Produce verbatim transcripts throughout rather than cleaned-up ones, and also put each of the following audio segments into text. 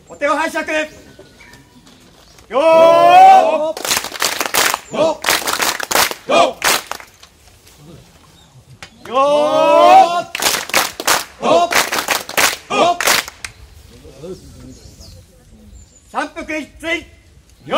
お手を拝借。よーよよよよ三服一対よー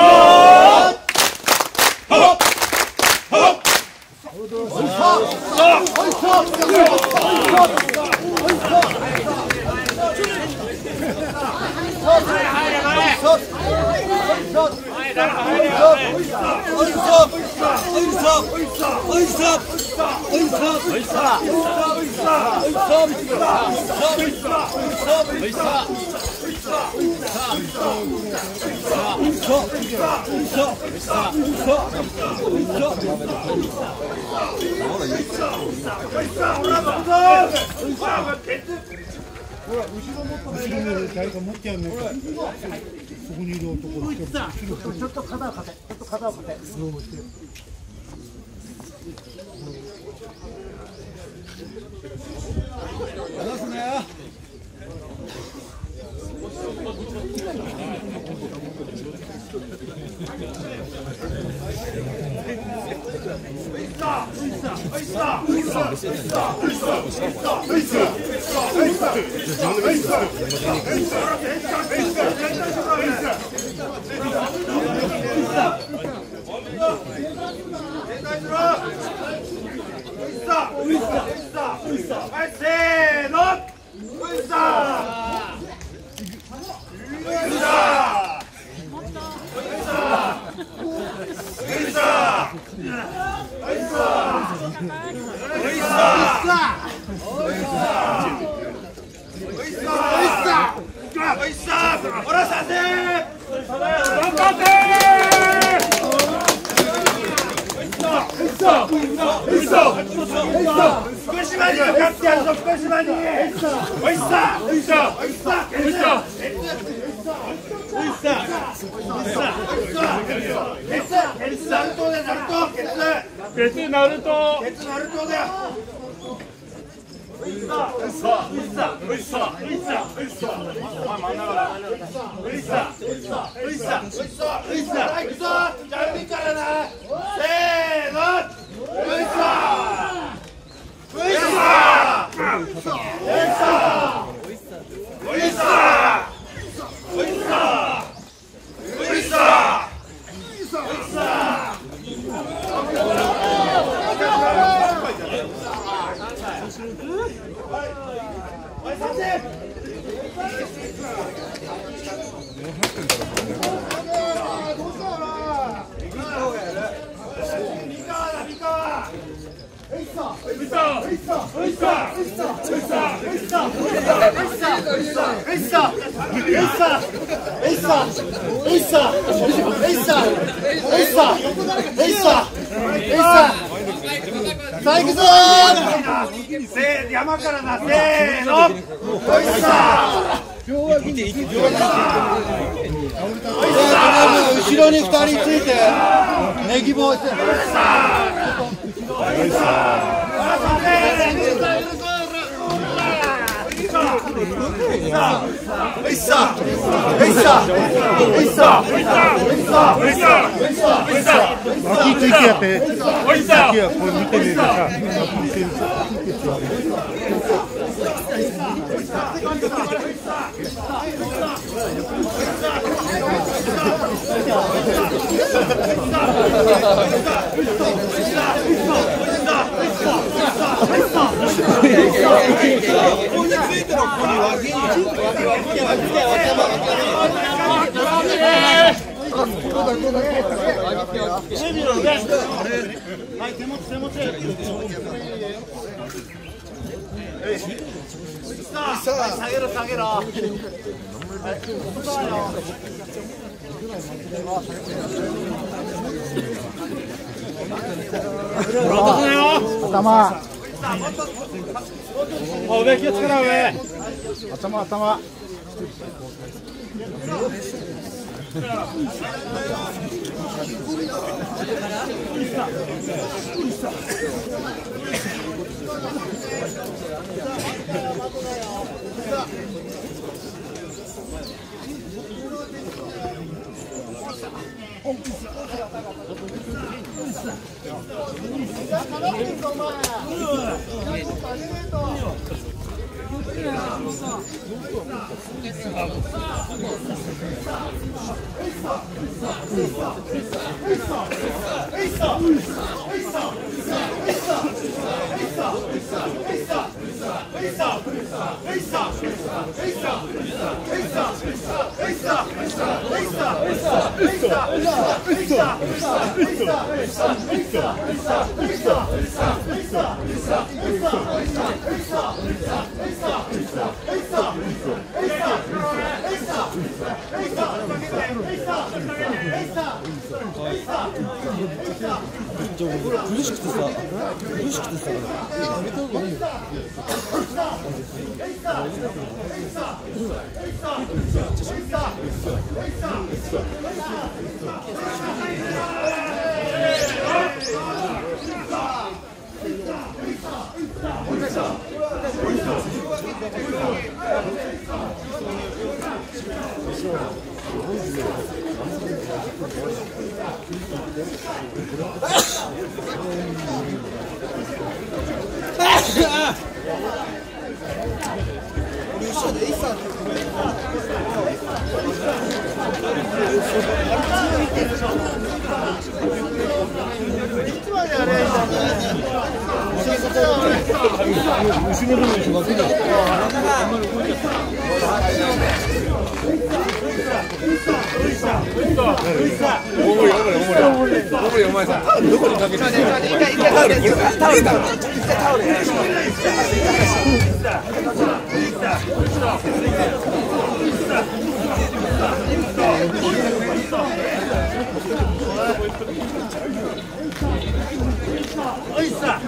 後ろに誰か持ってやるのか。そこにいる男。ちょっと肩をかけ、ちょっと肩をかけ。そうして。離すなよ。 別ナルト。 別ナルトだよ。ういさ、ういさ、ういさ、ういさ、ういさ、ういさ。お前真ん中だ。ういさ、ういさ、ういさ、ういさ、ういさ。行くぞ。じゃあいいからな。せーの。ういさ。ういさ。ういさ。ういさ。ういさ。ういさ。ういさ。山からな、せーの。おいしさ。後ろに二人ついて、ネギ棒して。おいしさ。おいしさ。おいしさ。おいしさ。おいしさ。おいしさ。おいしさ。おいしさ。おいしさ。おいしさ。 脇ついてやって。 おいしさ。 これ見てみるさ。 はい、手持ち手持ち。下げろ下げろ。 頭。 上気をつけろ上。 頭頭。 苦しくてさ、苦しくてさ、やめた方がいいよ。 お前さ、どこにかけてるの？タオル、タオルだ。タオル。 おいさ。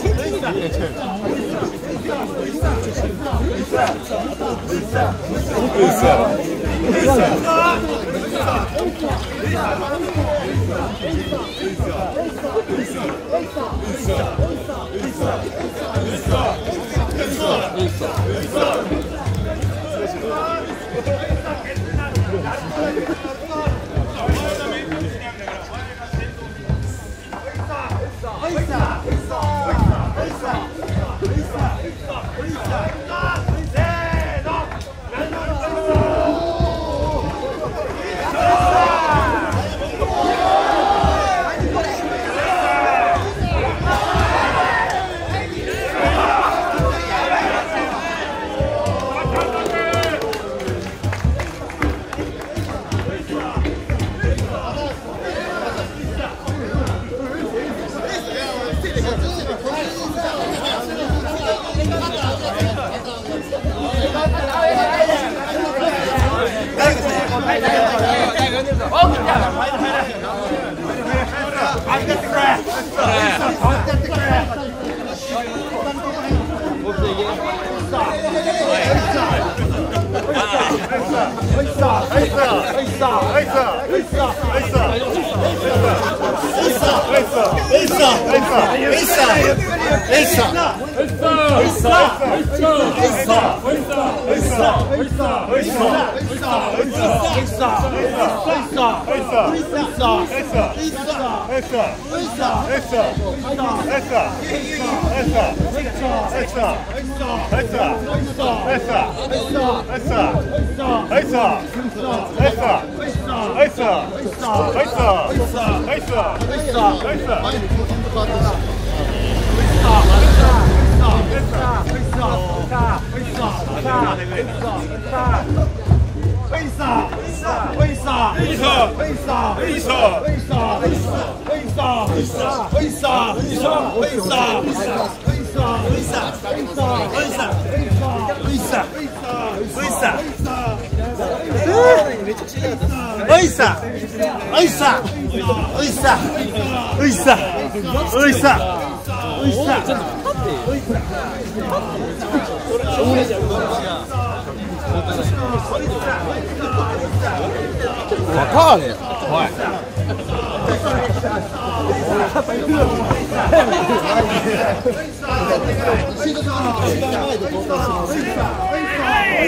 パーレ。おい。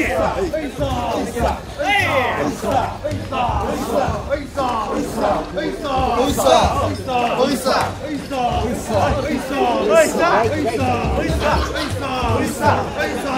はい。 いさ